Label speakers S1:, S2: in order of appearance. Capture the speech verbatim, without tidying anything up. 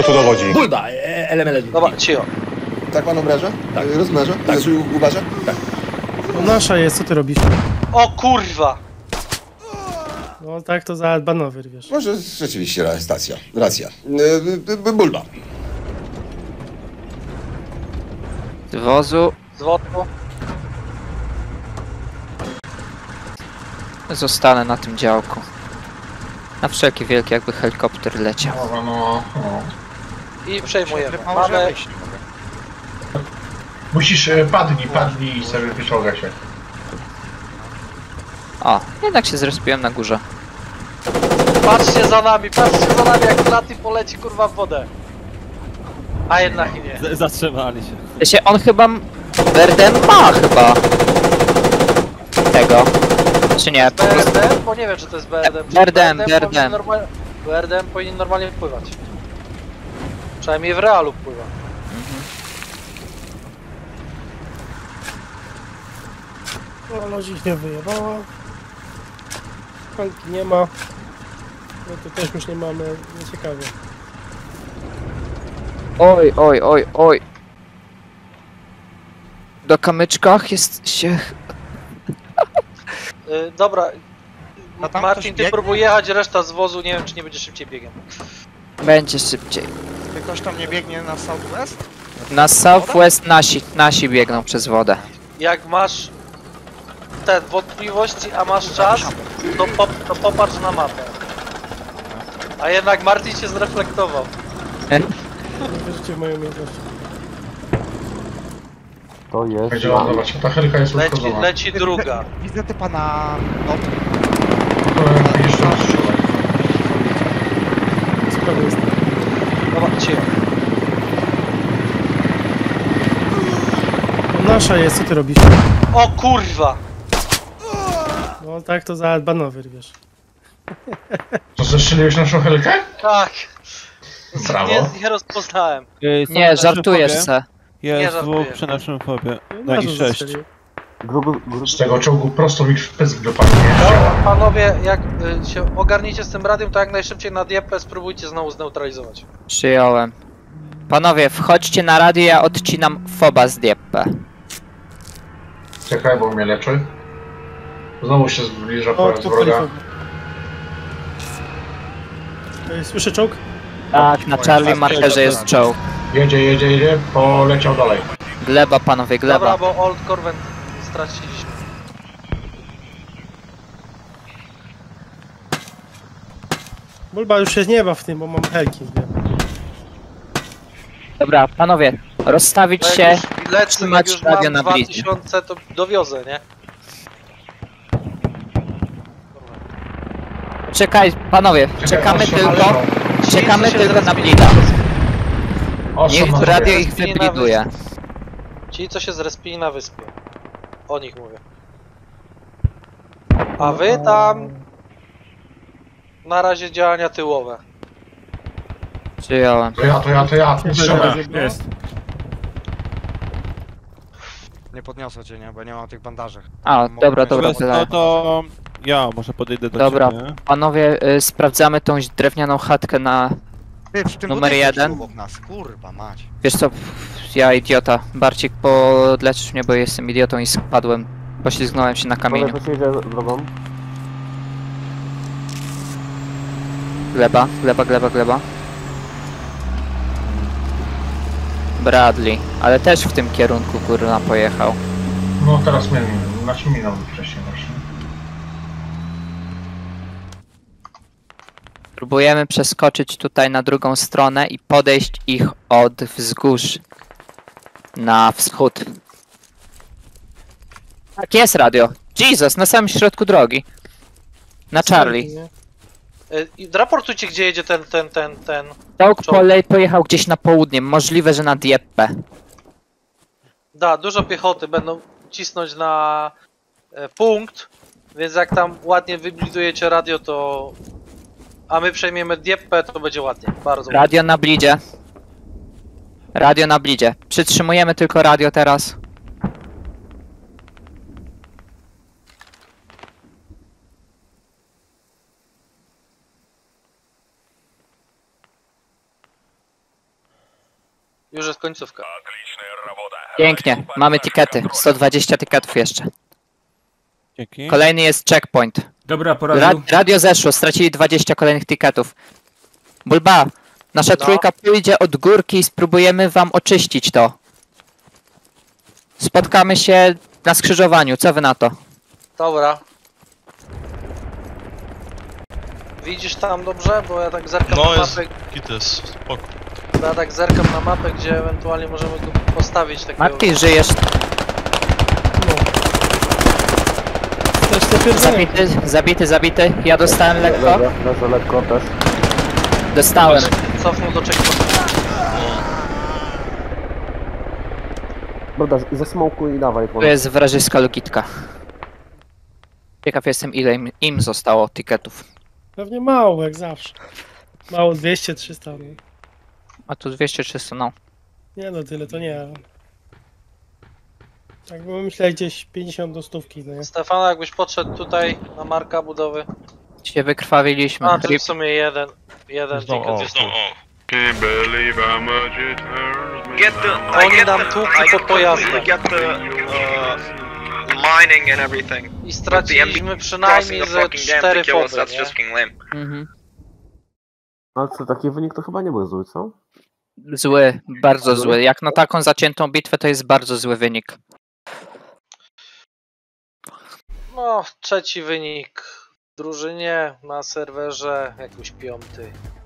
S1: tu dowodzi?
S2: Bulba, e L M L.
S3: Dobra, cicho.
S4: Tak pan obraża?
S2: Tak.
S4: Rozmnaża?
S2: Tak.
S4: Znaczy uważa?
S2: Tak.
S5: No nasza jest, co ty robisz?
S3: O kurwa!
S5: No tak to za banowy, wiesz.
S4: Może rzeczywiście stacja. Racja. Y, y, Bulba.
S6: Z wozu
S3: Z wodką.
S6: zostanę na tym działku. Na wszelki wielki, jakby helikopter leciał.
S7: No, no, no.
S3: I przejmujemy.
S8: Mamy...
S3: Mamy...
S7: Musisz, e, padnij, padnij i sobie wyciąga się.
S6: O, jednak się zrespiłem na górze.
S3: Patrzcie za nami, patrzcie za nami, jak laty poleci kurwa w wodę. A jednak i nie.
S9: Z zatrzymali się.
S6: Wiecie, on chyba... Berden ma chyba... Tego. Czy nie? Po
S3: B
S6: prostu...
S3: R D? Bo nie wiem, czy to jest B R D.
S6: B R D, B R D.
S3: powinien normal- B R D powinien normalnie wpływać. Przynajmniej w realu wpływa.
S5: No, lozi ich nie wyjebała. Kolki nie ma. No to też już nie mamy, nieciekawie.
S6: Oj, oj, oj, oj. Do kamyczkach jest się...
S3: Yy, dobra.
S8: A tam
S3: Marcin,
S8: ktoś
S3: ty
S8: biegnie?
S3: próbuj jechać, reszta z wozu, nie wiem, czy nie będzie szybciej biegiem.
S6: Będzie szybciej.
S8: Czy ktoś tam nie biegnie na Southwest?
S6: Na Southwest nasi, nasi biegną przez wodę.
S3: Jak masz te wątpliwości, a masz czas, to, pop, to popatrz na mapę. A jednak Martin się zreflektował.
S5: Nie wierzycie w moje umiejętności.
S1: To jest...
S7: Będzie lądować, a ta helka jest
S3: Leci,
S7: uszkodzona.
S3: leci druga.
S8: Widzę typa na... No,
S7: To jeszcze raz strzelaj.
S5: Sprawy jest.
S3: Dobra, cicho.
S5: No nasza jest, co ty robisz?
S3: O kurwa!
S5: No tak to za banowy, wiesz.
S7: To zestrzeliłeś naszą helkę?
S3: Tak!
S7: Brawo.
S3: Nie, nie rozpoznałem.
S6: Nie, żartujesz se.
S3: Nie
S9: Jest
S3: żartuję.
S9: dwóch przy naszym fobie.
S5: No,
S9: No i
S5: nasza
S9: sześć.
S5: zastrzelił.
S7: Z tego czołgu prosto mi w pysk dopadnie.
S3: Dobra, panowie, jak y, się ogarniecie z tym radiem, to jak najszybciej na diepę spróbujcie znowu zneutralizować.
S6: Przyjąłem. Panowie, wchodźcie na radio, ja odcinam foba z Dieppe.
S7: Czekaj, bo mnie leczy. Znowu się zbliża
S5: O,
S7: po
S5: tu
S7: wroga.
S5: kalifon. Ej, słyszę czołg?
S6: Tak, na Charlie markerze jest czołg.
S7: Jedzie, jedzie, jedzie, poleciał dalej.
S6: Gleba, panowie, gleba.
S3: Dobra, bo Old Corvent straciliśmy.
S5: Bulba już się nie baw w tym, bo mam helki, wiem.
S6: Dobra, panowie, rozstawić
S3: No
S6: się.
S3: jak już lecę, jak
S6: trzymać
S3: już
S6: radio
S3: mam
S6: na
S3: dwa
S6: bliźnie.
S3: tysiące, to dowiozę, nie?
S6: Czekaj, panowie,
S7: Czekaj,
S6: czekamy
S7: ostrzał
S6: tylko.
S7: należą.
S6: Czekamy
S3: Ci, co się
S6: tylko na
S3: zrespili-
S6: blida.
S7: Ostrzał
S6: Niech
S7: na
S6: radio
S7: sobie.
S6: ich wybriduje.
S3: Ci, co się zrespili na wyspie. O nich mówię. A wy tam... Na razie działania tyłowe.
S6: Przyjąłem.
S7: To ja, to ja, to ja, strzelę.
S9: Jest.
S8: nie podniosę cię, nie? Bo nie mam tych bandaży.
S6: A,
S8: Mogę
S6: dobra,
S8: mieć-
S6: dobra,
S9: Wiesz,
S6: tyle.
S9: no to ja może podejdę do
S6: Dobra,
S9: ciebie.
S6: panowie, y, sprawdzamy tą drewnianą chatkę na...
S8: Ty, w tym
S6: Numer
S8: budynku
S6: jeden.
S8: obok nas, kurwa mać.
S6: Wiesz co, ja idiota. Barcik, podleczysz mnie, bo jestem idiotą i spadłem. Poślizgnąłem się na kamieniu. Gleba, gleba, gleba, gleba. Bradley, ale też w tym kierunku kurna pojechał.
S7: No teraz mnie, znaczy minął wcześniej właśnie.
S6: Próbujemy przeskoczyć tutaj na drugą stronę i podejść ich od wzgórz na wschód. Tak jest radio. Jesus, na samym środku drogi. Na Charlie.
S3: Y, i raportujcie, gdzie jedzie ten, ten, ten, ten...
S6: Czołg
S3: Czołg.
S6: polej pojechał gdzieś na południe, możliwe, że na Dieppe.
S3: Da, dużo piechoty będą cisnąć na e, punkt, więc jak tam ładnie wybudujecie radio, to... A my przejmiemy Dieppe, to będzie ładnie, bardzo ładnie.
S6: Radio na blidzie. Radio na blidzie. Przytrzymujemy tylko radio teraz.
S3: Już jest końcówka.
S6: Pięknie, mamy tikety. sto dwadzieścia tiketów jeszcze.
S9: Dzięki.
S6: Kolejny jest checkpoint.
S1: Dobra, po
S6: Ra
S1: radiu.
S6: radio zeszło, stracili dwadzieścia kolejnych tiketów. Bulba, nasza
S3: No.
S6: trójka pójdzie od górki i spróbujemy wam oczyścić to. Spotkamy się na skrzyżowaniu, co wy na to?
S3: Dobra. Widzisz tam dobrze? Bo ja tak zerkam
S2: No
S3: na
S2: jest,
S3: mapę.
S2: kit jest, spoko.
S3: Ja tak zerkam na mapę, gdzie ewentualnie możemy go postawić takiego.
S6: Marty, żyjesz?
S5: Też te pierdzenie.
S6: Zabity, zabity, zabity. Ja dostałem lekko.
S10: Leżę lekko też.
S6: Dostałem.
S3: Cofnął do checkpointu.
S10: Dobra, zasmokuj i dawaj.
S6: Tu jest wrażyska logitka. Ciekaw jestem, ile im, im zostało tiketów.
S5: Pewnie mało, jak zawsze. Mało, dwieście trzysta. No.
S6: A tu dwieście trzysta, no.
S5: Nie no, tyle to nie. Tak bym myślał gdzieś pięćdziesiąt do stówki, no nie?
S3: Stefano, jakbyś podszedł tutaj na marka budowy.
S6: Się wykrwawiliśmy.
S3: A, tu
S6: Rip.
S3: w sumie jeden. Jeden
S2: No,
S3: ticket
S2: o,
S3: jest.
S2: no, o. Can't believe how much it hurts me.
S11: Get the,
S3: Oni
S11: I get
S3: nam
S11: the,
S3: tłukli
S11: I
S3: pod pojazdem.
S11: completely get the uh, mining and everything.
S3: I straciliśmy przynajmniej
S11: Crossing the
S3: ze
S11: fucking dam
S3: cztery
S11: to kill us,
S3: foty,
S11: that's
S3: nie?
S11: just fucking lame.
S6: Mhm.
S10: Ale co, taki wynik to chyba nie był zły, co?
S6: Zły, bardzo zły. Jak na taką zaciętą bitwę to jest bardzo zły wynik.
S3: No, trzeci wynik w drużynie, na serwerze jakiś piąty.